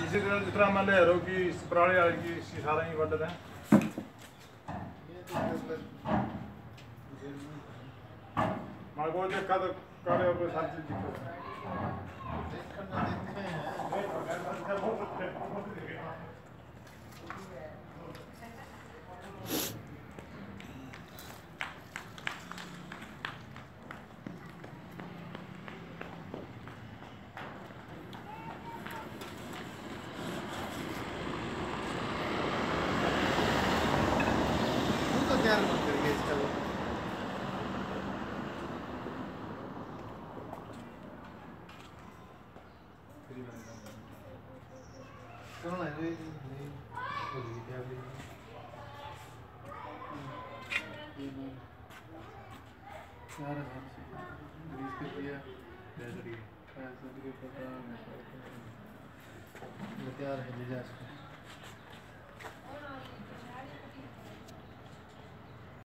इसी तरह जिस तरह मैं ले रहा हूँ कि पराली वाले की सारा ही वट दें मैं को देखा तो काले और कोई सारी चीज तैयार मत करिए इसका वो कौन है ये नहीं बोलिए क्या भी यार ग्रीस कर दिया जैसे कि ऐसा भी पता नहीं तैयार है ले जा इसको